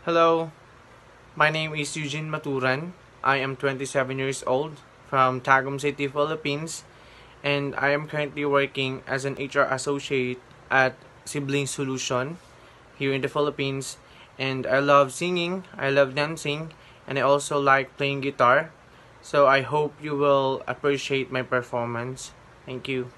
Hello, my name is Eugene Maturan. I am 27 years old from Tagum City, Philippines, and I am currently working as an HR associate at Sibling Solution here in the Philippines. And I love singing, I love dancing, and I also like playing guitar. So I hope you will appreciate my performance. Thank you.